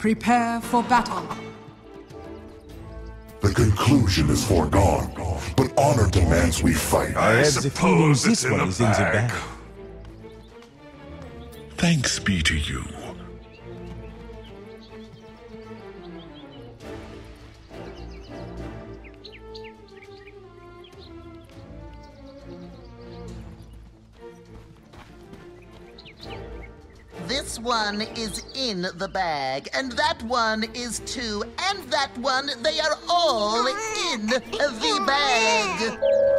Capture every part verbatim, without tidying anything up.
Prepare for battle. The conclusion is foregone, but honor demands we fight. I, I suppose this one is in the bag. Thanks be to you. This one is in the bag, and that one is too, and that one, they are all in the bag.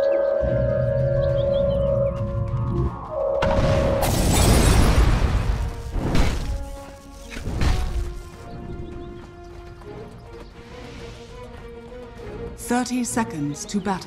Thirty seconds to battle.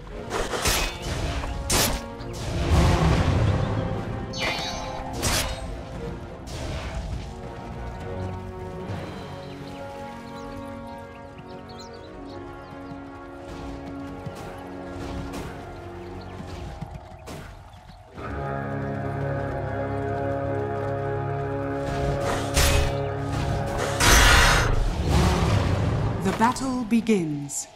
The battle begins.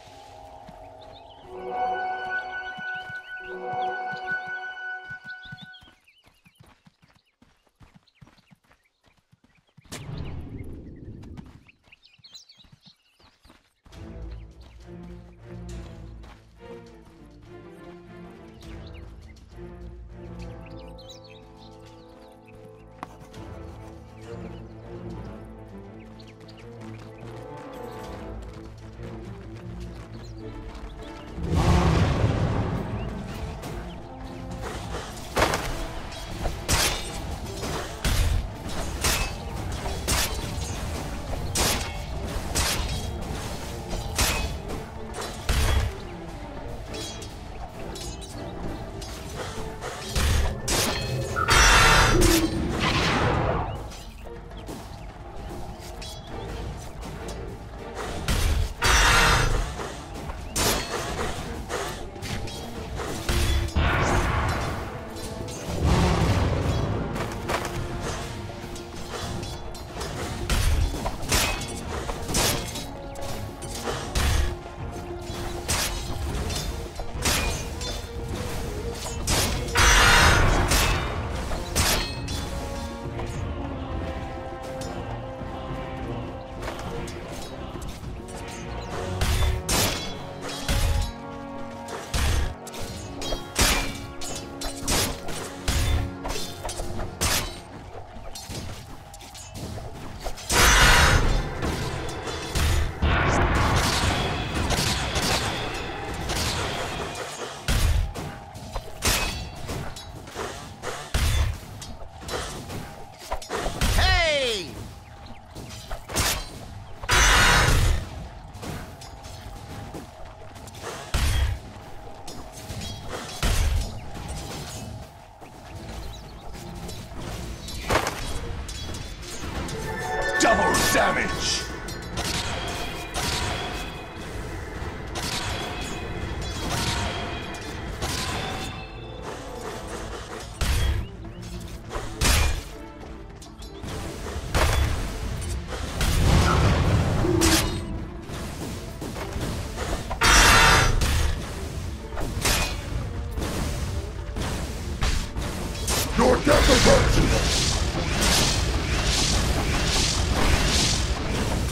Double damage! Your death averts!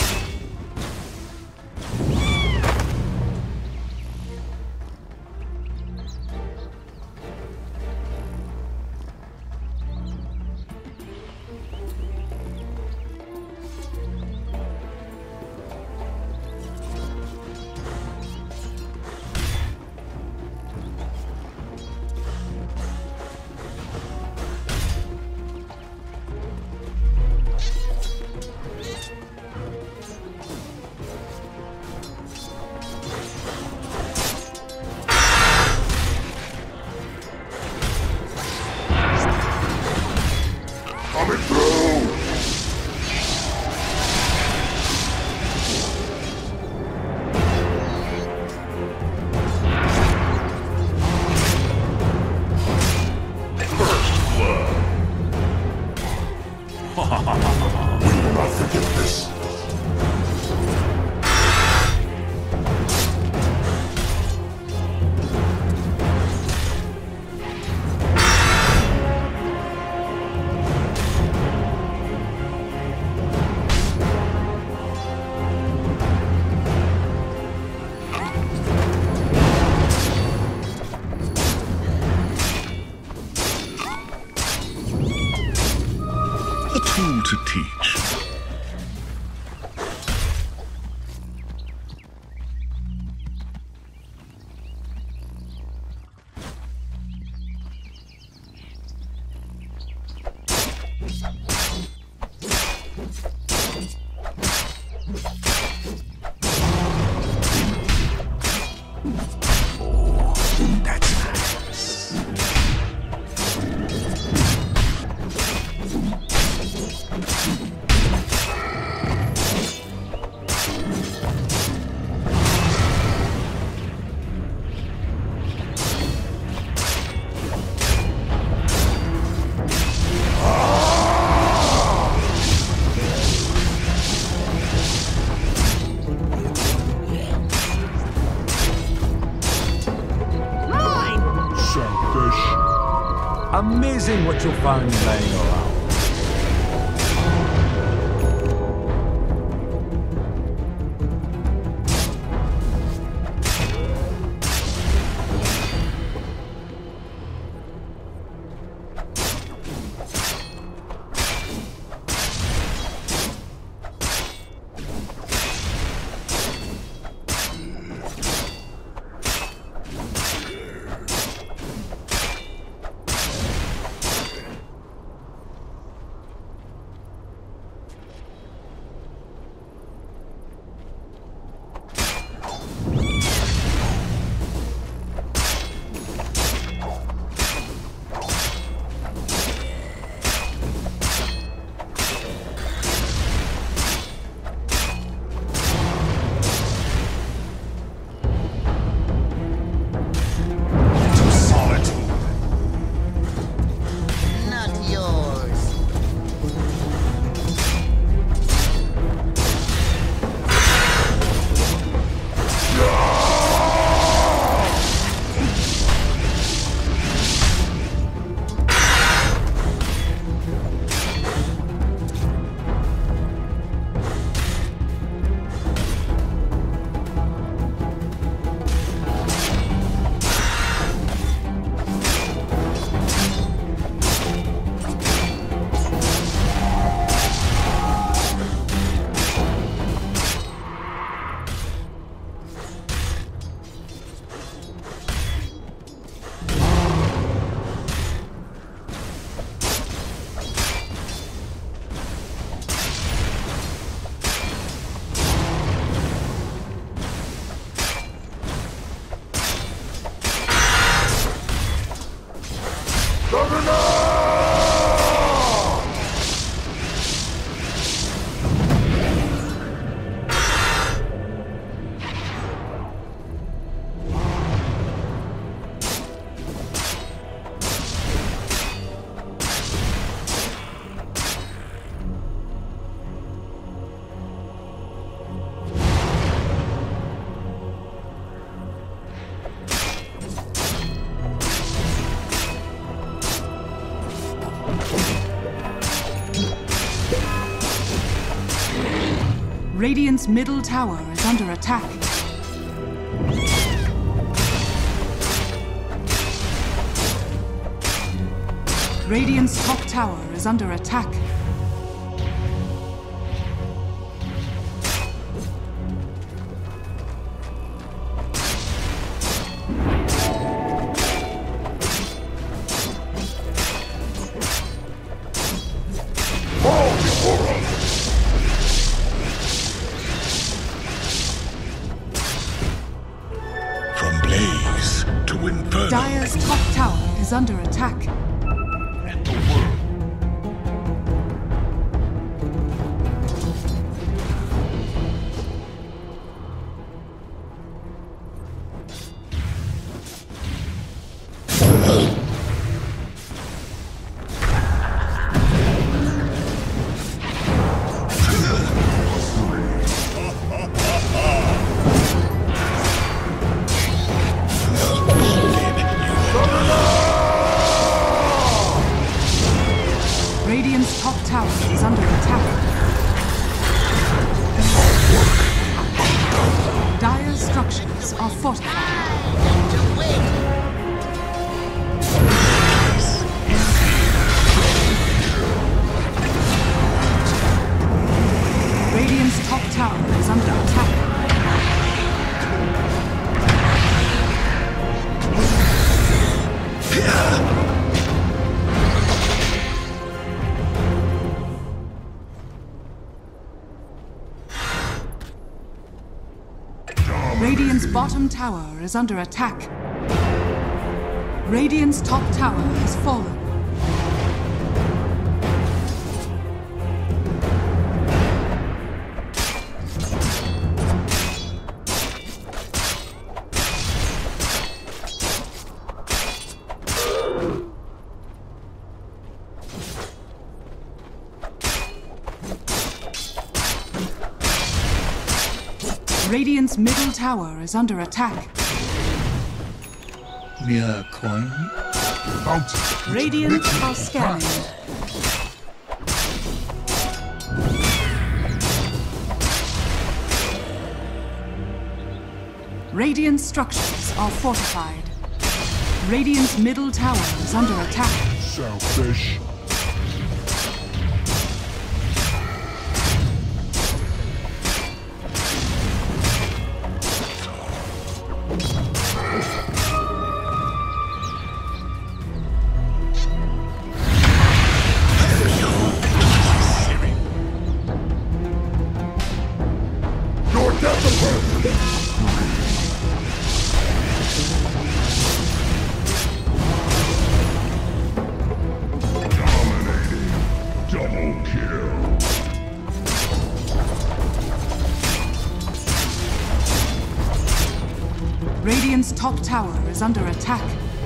to teach. Amazing what you'll find laying around. Radiant's middle tower is under attack. Radiant's top tower is under attack. Dire's top tower is under attack. Radiant's top tower is under attack. Dire's structures are fortified. bottom tower is under attack. Radiant's top tower has fallen. Radiant's middle tower is under attack. We are coin. Bounty. Radiant are scanning. Radiant structures are fortified. Radiant's middle tower is under attack. Selfish. Radiant's top tower is under attack.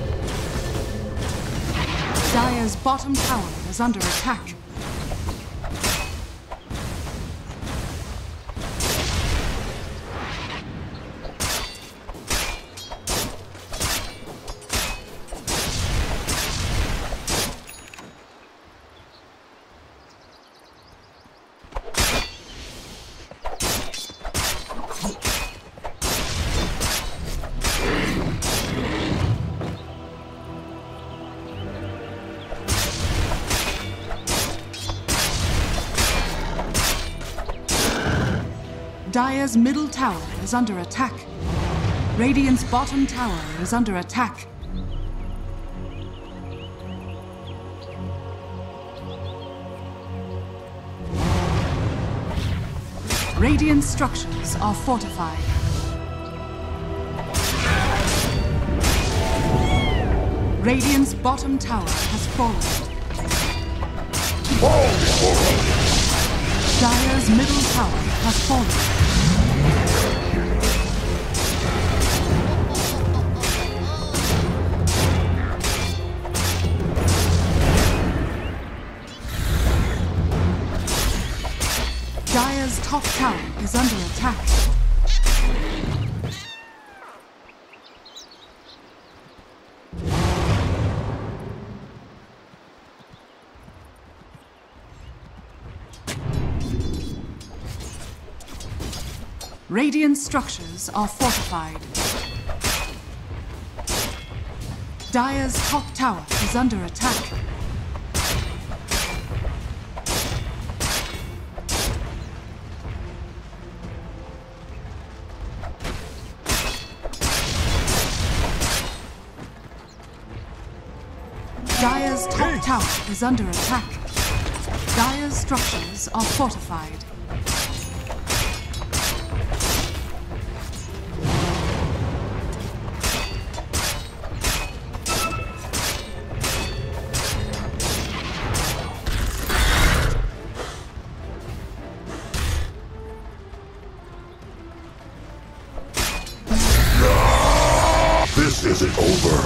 Dire's bottom tower is under attack. Dire's middle tower is under attack. Radiant's bottom tower is under attack. Radiant structures are fortified. Radiant's bottom tower has fallen. Dire's middle tower has fallen. Dire's top tower is under attack. Radiant structures are fortified. Dire's top tower is under attack. Dire's top tower is under attack. Dire's structures are fortified. This isn't over.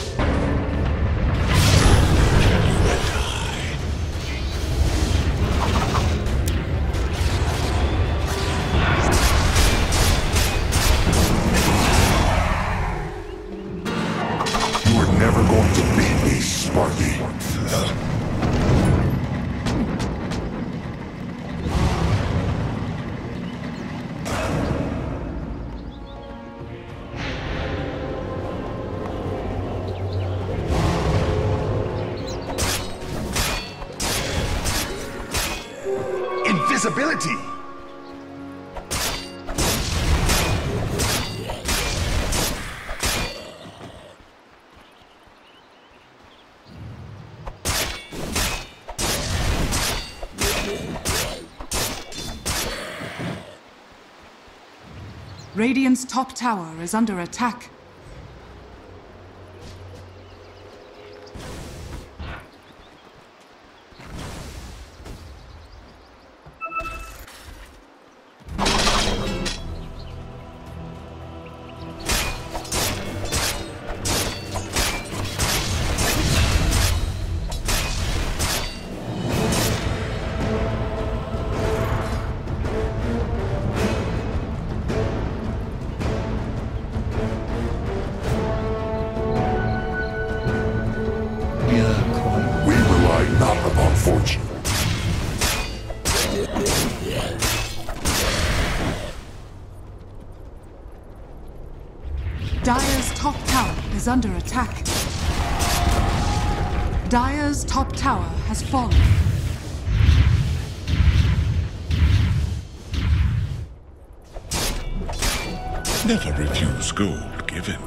You were never going to beat me, Sparky. Invisibility! Radiant's top tower is under attack. Dire's top tower is under attack. Dire's top tower has fallen. Never refuse gold given.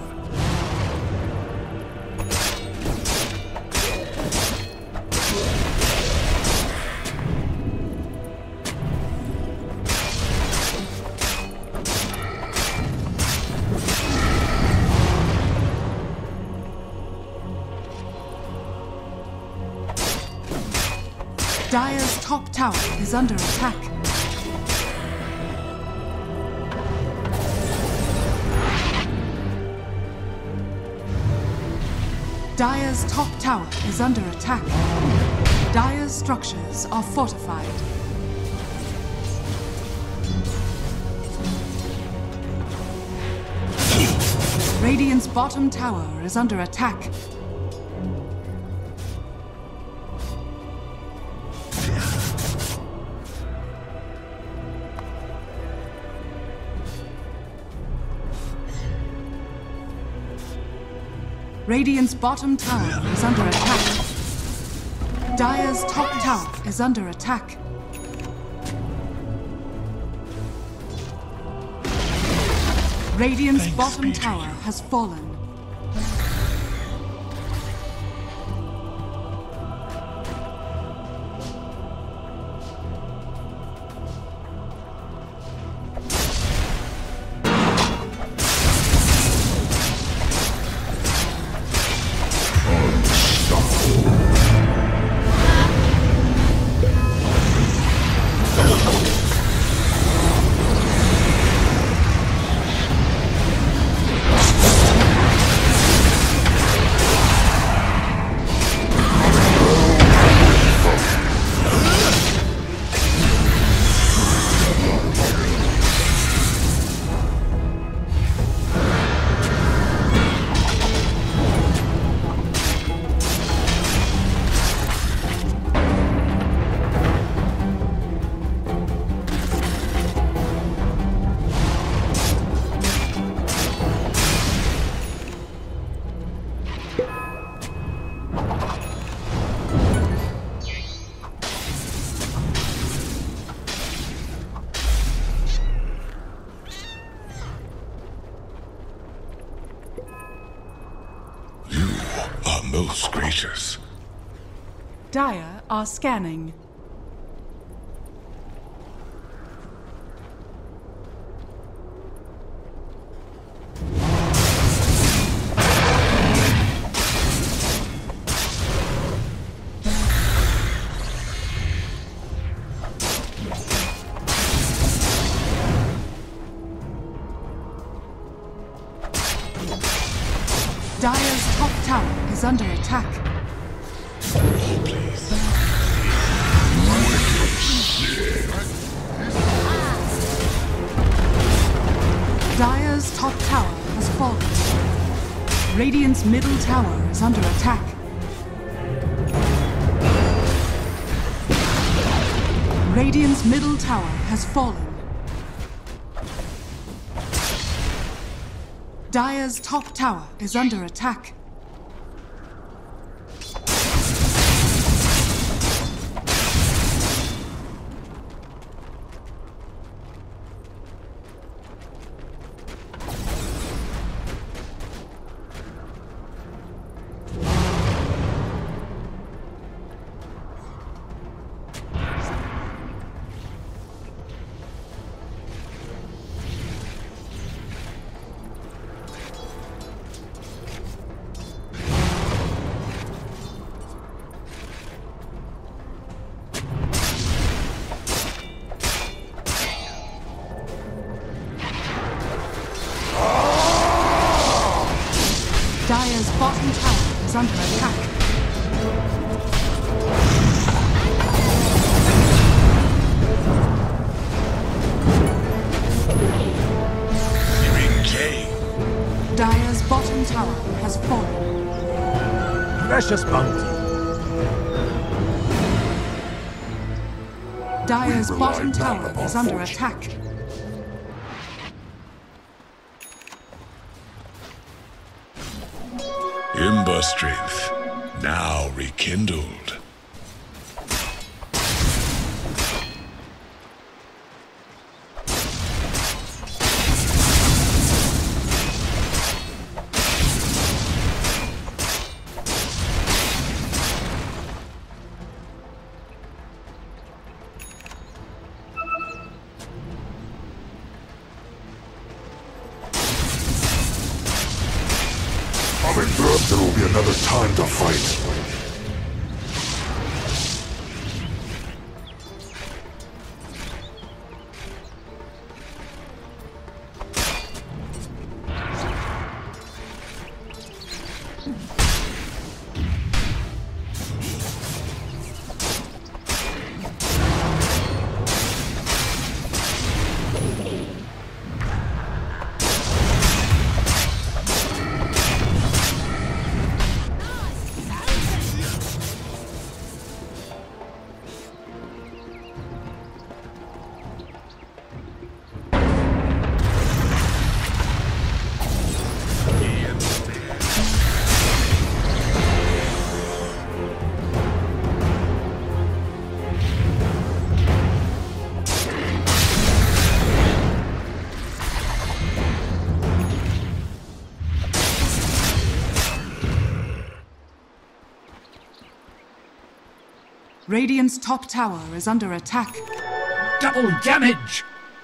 Dire's top tower is under attack. Dire's top tower is under attack. Dire's structures are fortified. Radiant's bottom tower is under attack. Radiant's bottom tower is under attack. Dire's top tower is under attack. Radiant's Thanks bottom be to tower you. has fallen. Most gracious. Dire are scanning. Dire's top tower is under attack. Oh, please. Dire's top tower has fallen. Radiant's middle tower is under attack. Radiant's middle tower has fallen. Dire's top tower is under attack. Dire's bottom tower is under attack. Dire's bottom tower has fallen. Precious bounty. Dire's We bottom rely not tower upon is under fortune. attack. Ember strength, now rekindled. There will be another time to fight. Radiant's top tower is under attack. Double damage!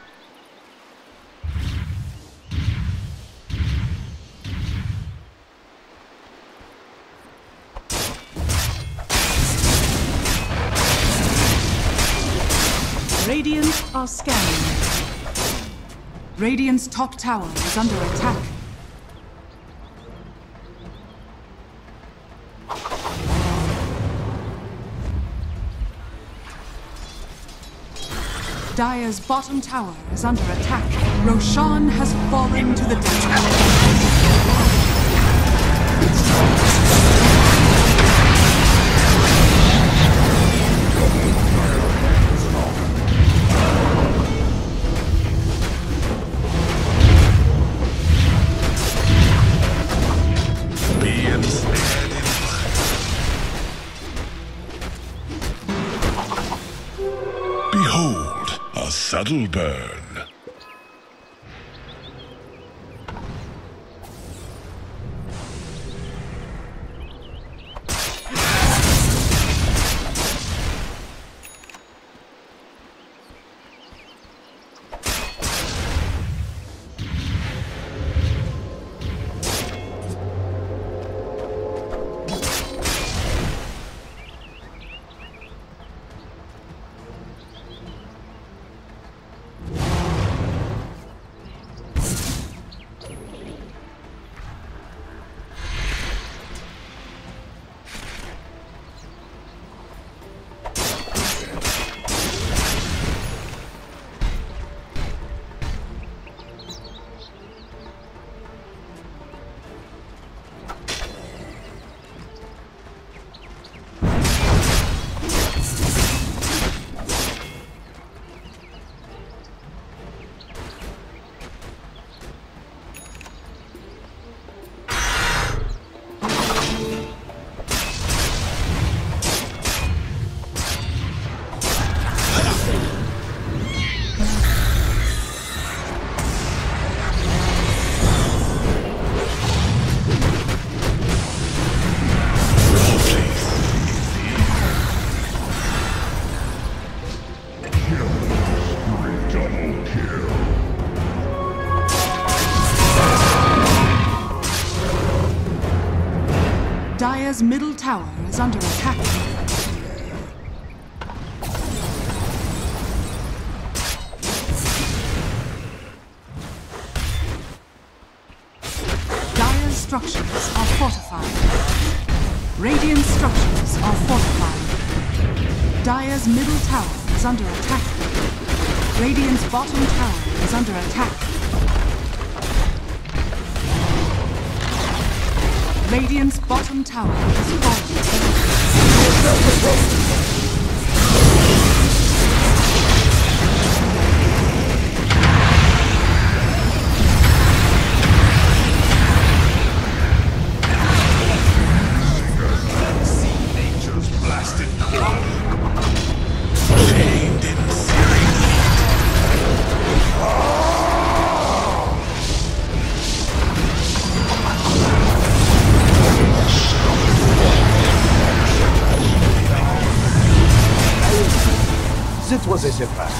Radiant are scanning. Radiant's top tower is under attack. Dire's bottom tower is under attack. Roshan has fallen to the death. Behold, a subtle burn. Dire's middle tower is under attack. Dire's structures are fortified. Radiant structures are fortified. Dire's middle tower is under attack. Radiant's bottom tower is under attack. Radiant's bottom tower is falling. Nature's blasted core. Chained in searing That was a surprise.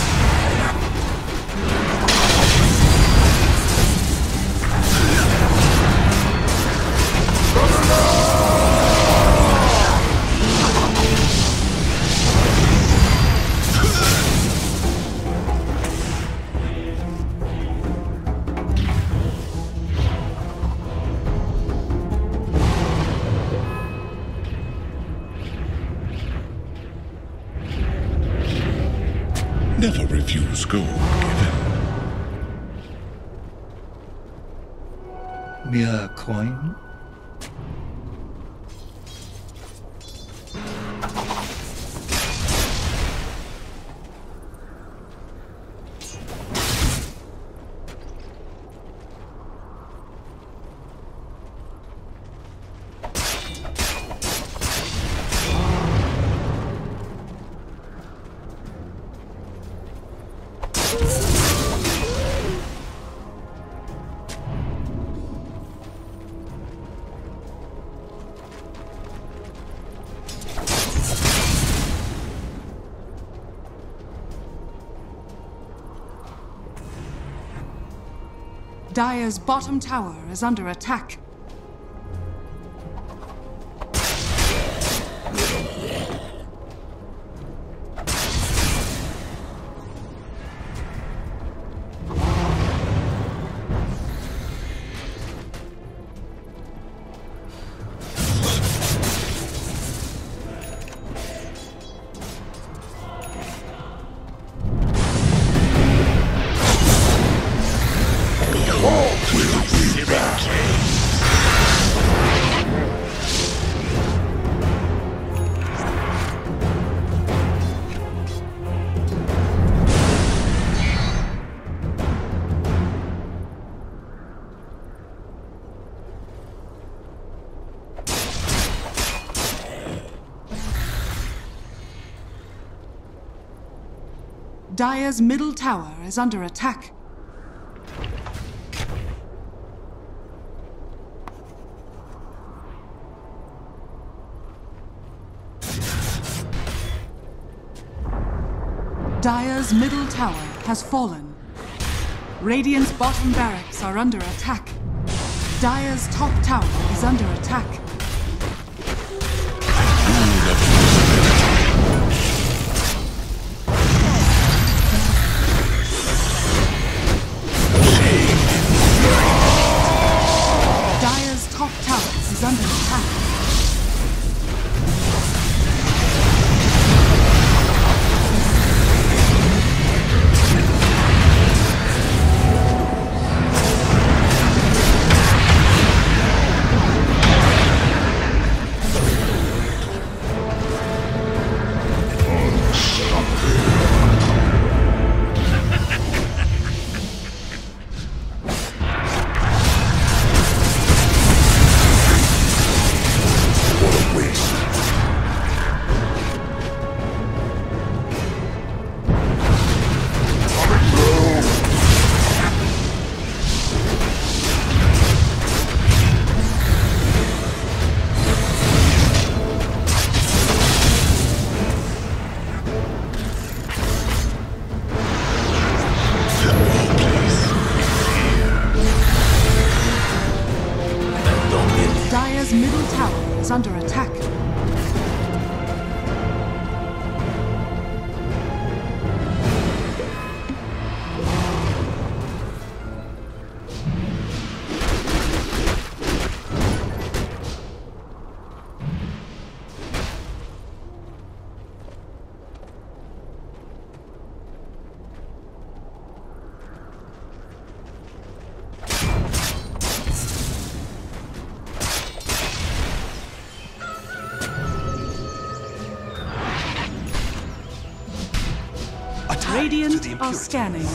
Never refuse gold given. Mere coin? Dire's bottom tower is under attack. Dire's middle tower is under attack. Dire's middle tower has fallen. Radiant's bottom barracks are under attack. Dire's top tower is under attack. Dire's top tower is under attack. Dire's middle tower is under attack. Radiant are scanning.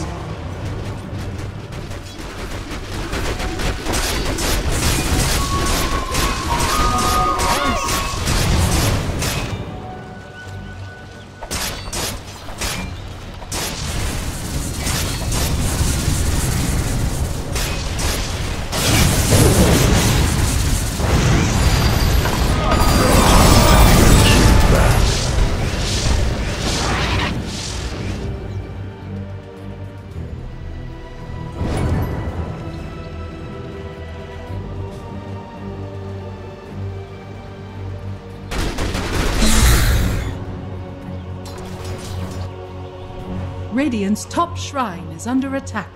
Radiant's top shrine is under attack.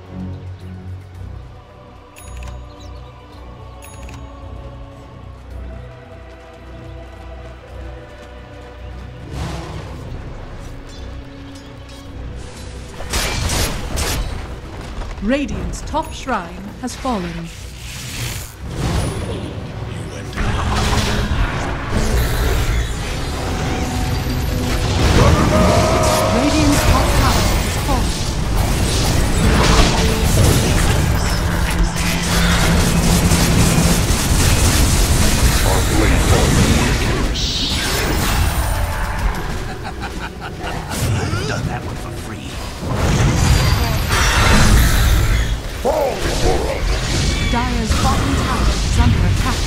Radiant's top shrine has fallen. Radiant's top tower has fallen. Our blade Done that one for free. fall before us. Dire's bottom tower is under attack.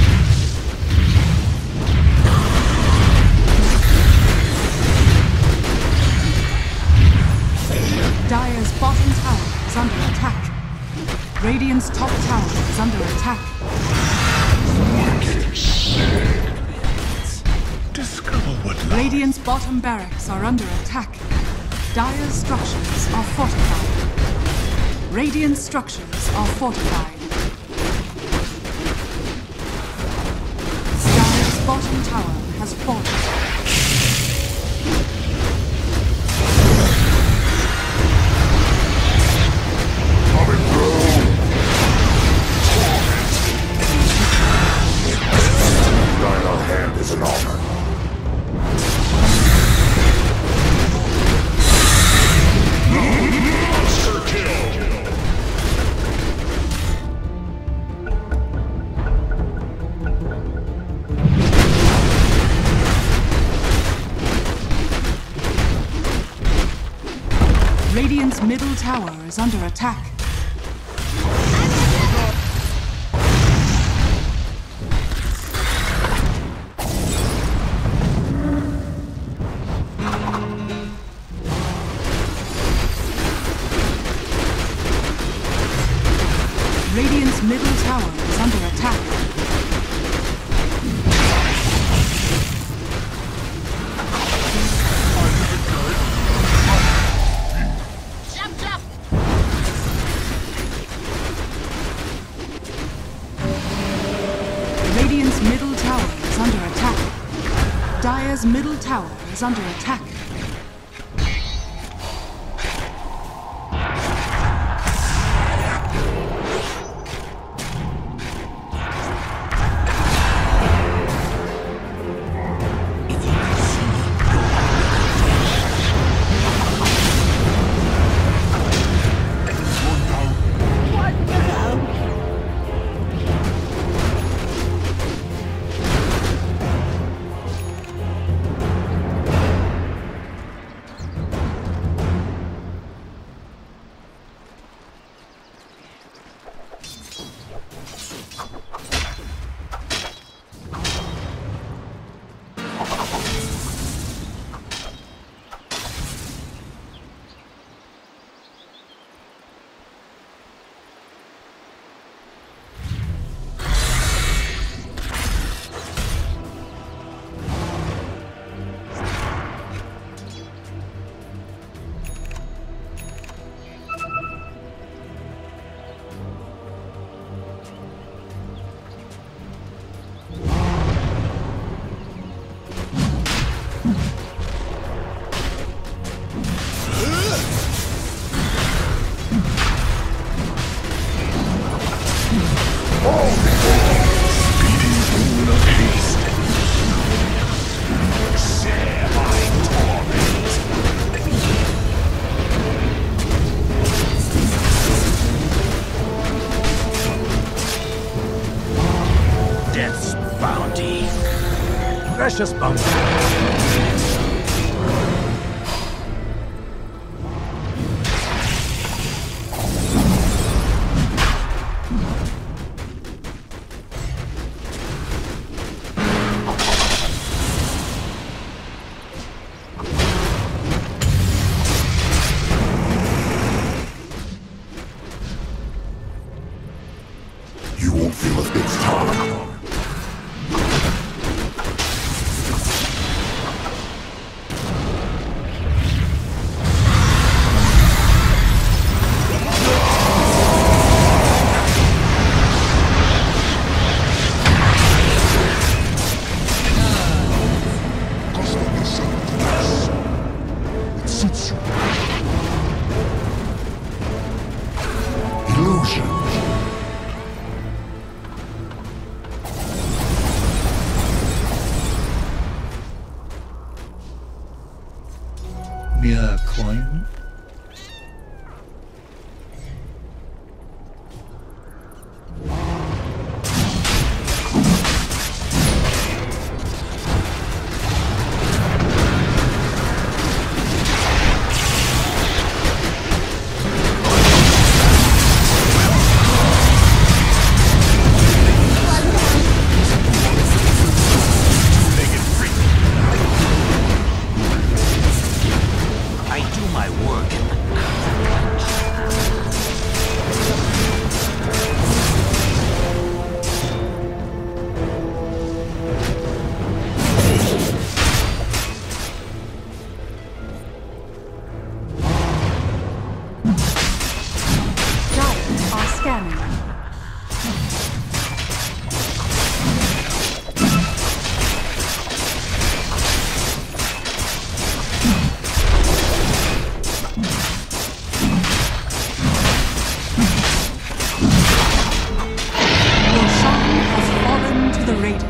Dire's bottom tower is under attack. Radiant's top tower is under attack. Discover what lies. Radiant's bottom barracks are under attack. Dire's structures are fortified. Radiant structures are fortified. Dire's bottom tower has fallen. Coming through. Dying on hand is an honor. Monster kill. Radiant's middle tower is under attack. Radiant's middle tower is under attack. Jump, jump! Radiant's middle tower is under attack. Dire's middle tower is under attack. precious bounty. You won't feel it this time. It suits you. Illusion. Mere coin? I do my work. Giants are scanning. Bolshakov has fallen to the Radiant.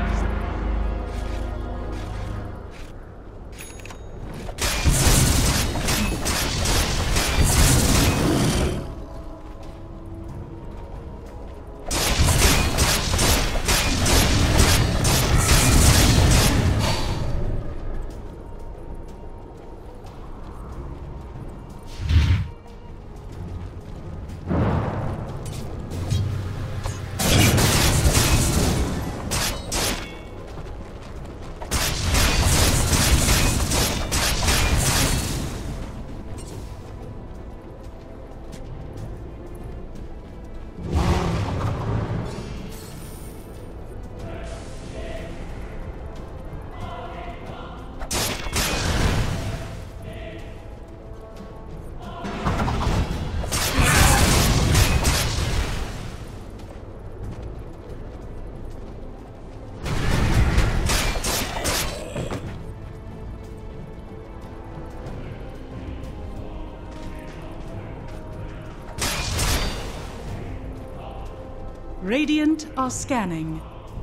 Radiant are scanning.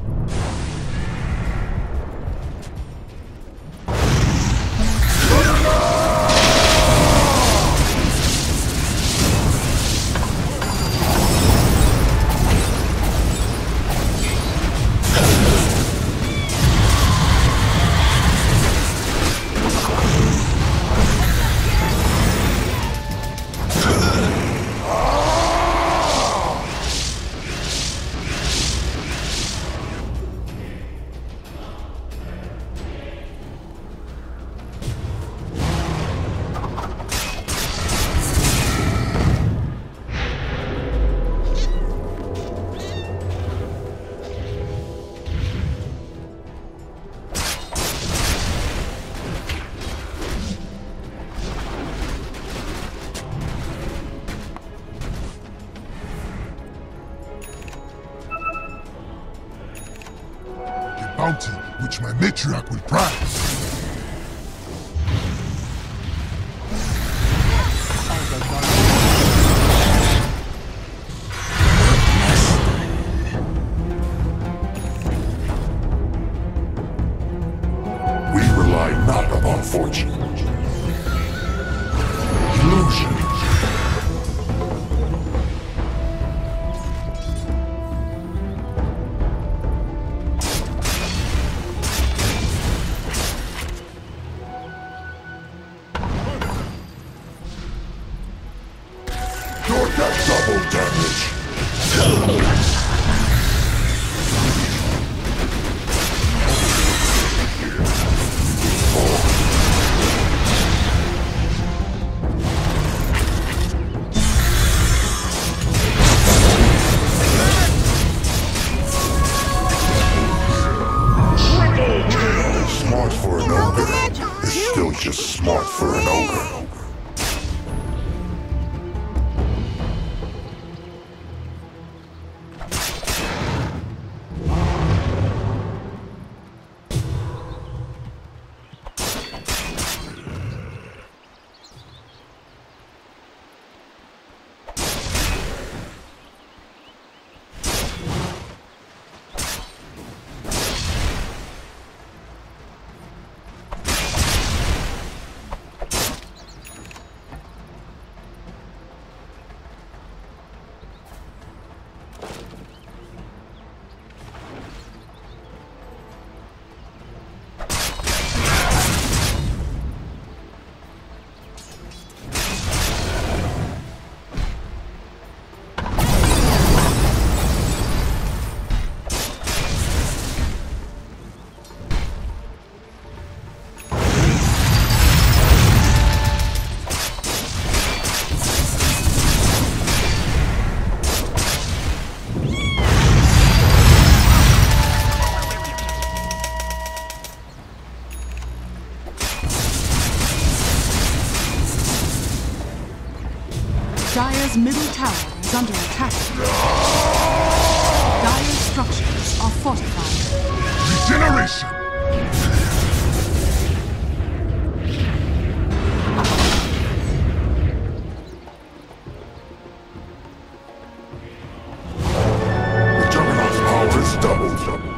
Bounty, which my matriarch will prize. We rely not upon fortune. Illusion. not for an ogre. Dire's middle tower is under attack. Dire's structures are fortified. Regeneration! The Juggernaut's power is doubled.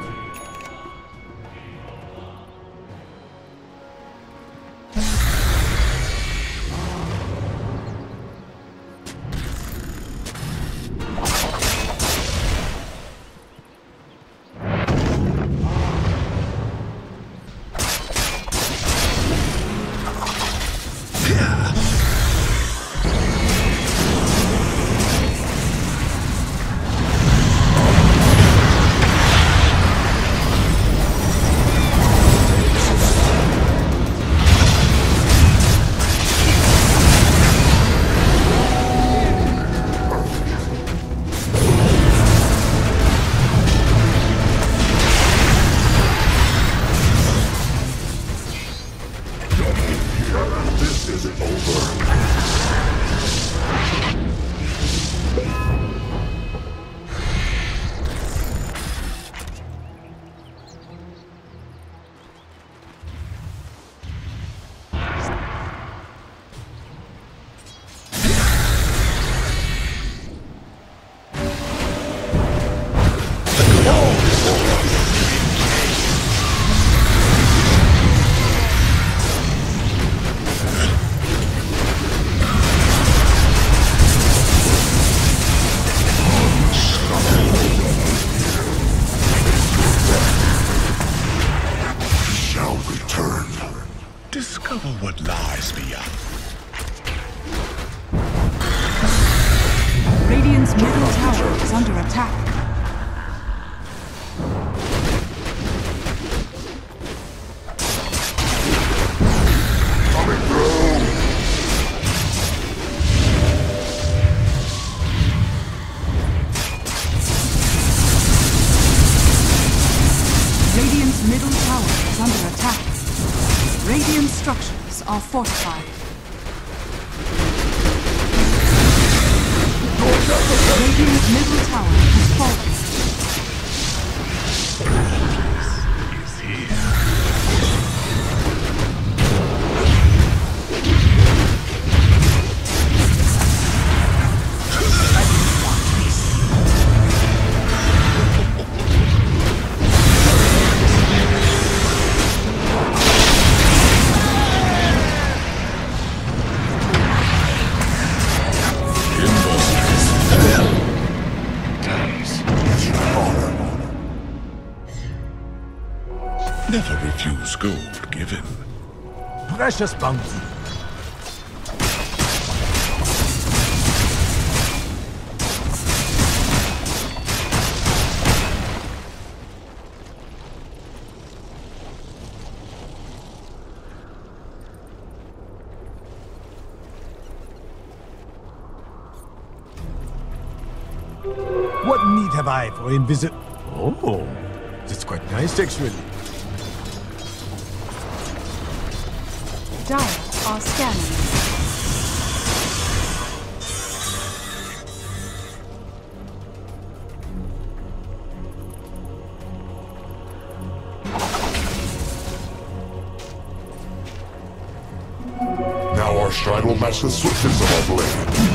Discover what lies beyond. Radiant's middle tower is under attack. Coming through! Radiant's middle tower is under attack. Radiant structures are fortified. Radiant's middle tower has fallen. Is here. Never refuse gold given. Precious bounty. What need have I for invisit? Oh, that's quite nice, actually. Dire are scanning. Now our stride will match the swiftness of our blade.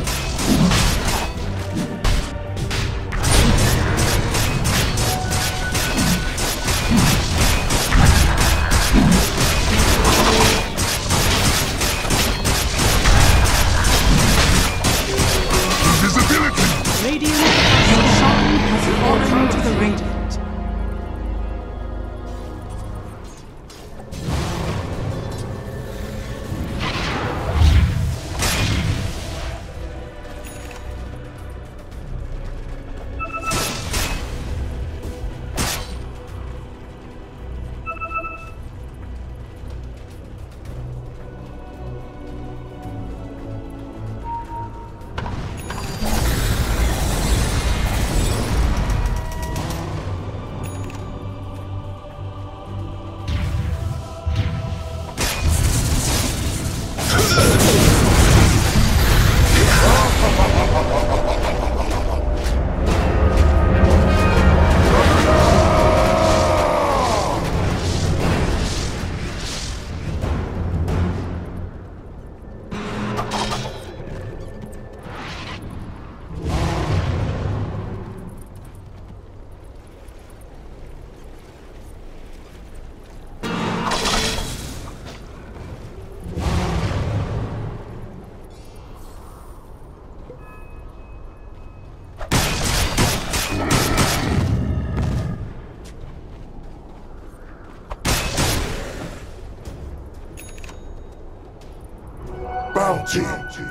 Bounty.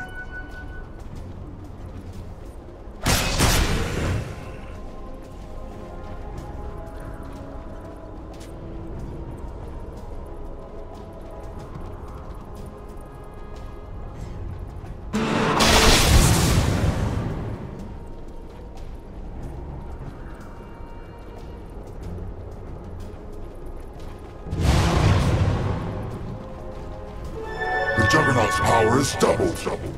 Juggernaut's power is doubled. doubled.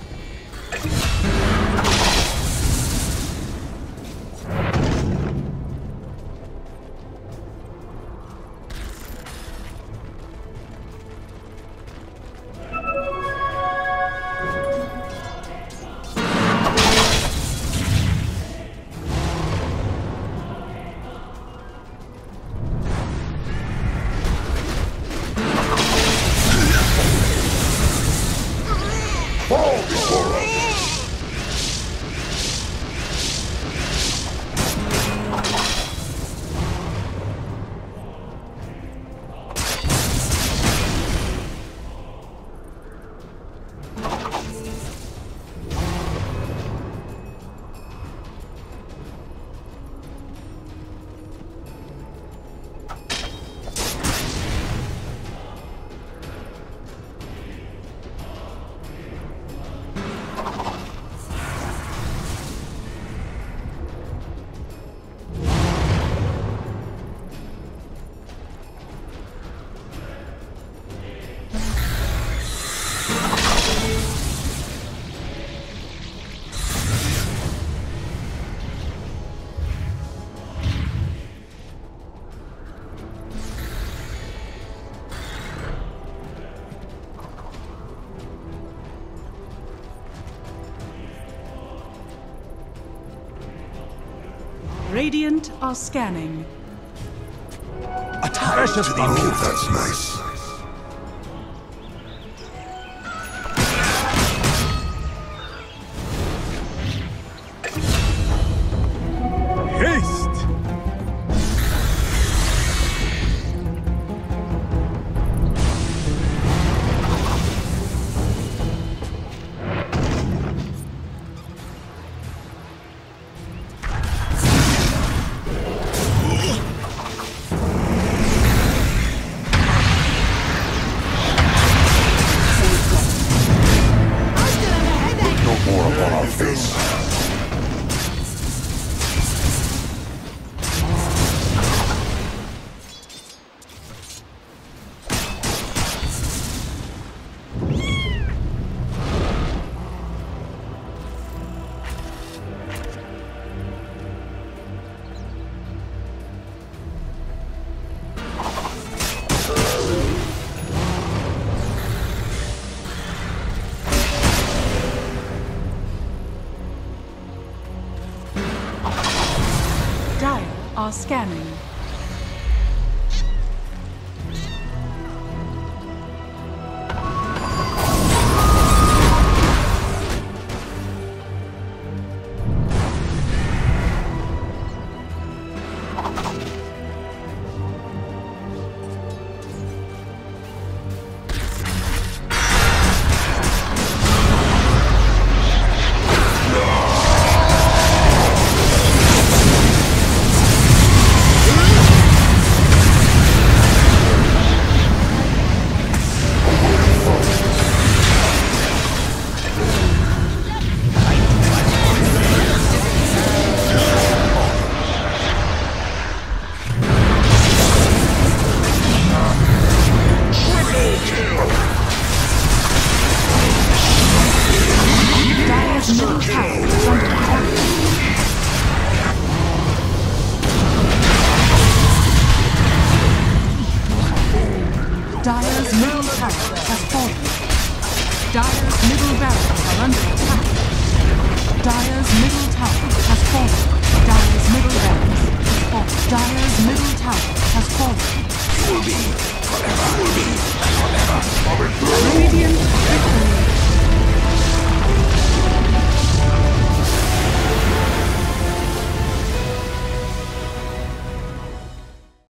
Radiant are scanning. Attach to the Oh, that's nice. Haste! Dire are scanning. Dire's middle tower has fallen. Dire's middle barracks are under attack. Dire's middle tower has fallen. Dire's middle barracks has fallen. Dire's middle tower has fallen. Will be forever. Will be forever. Radiant